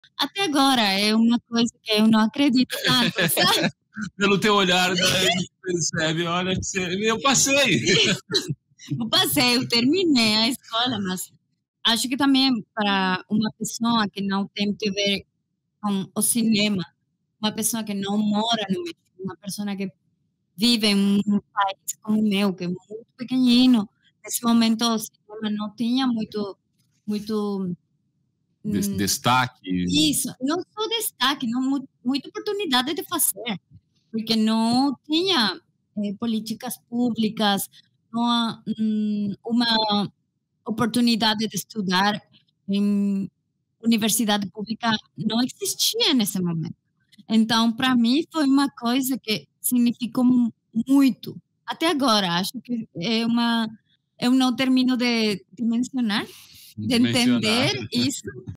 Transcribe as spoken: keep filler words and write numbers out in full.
Até agora é uma coisa que eu não acredito tanto, sabe? Pelo teu olhar, né, a gente percebe, olha que você eu passei. Isso. Eu passei, eu terminei a escola, mas acho que também para uma pessoa que não tem que ver com o cinema, uma pessoa que não mora no México, uma pessoa que vive em um país como o meu, que é muito pequenino, nesse momento o cinema não tinha muito muito, Des hum destaque. isso, não só destaque, não mu muita oportunidade de fazer, porque não tinha, eh, políticas públicas, não há, hum, uma oportunidade de estudar em universidade pública não existia nesse momento. Então, para mim foi uma coisa que significou mu muito. Até agora, acho que é uma eu não termino de de mencionar, de De mencionar. entender isso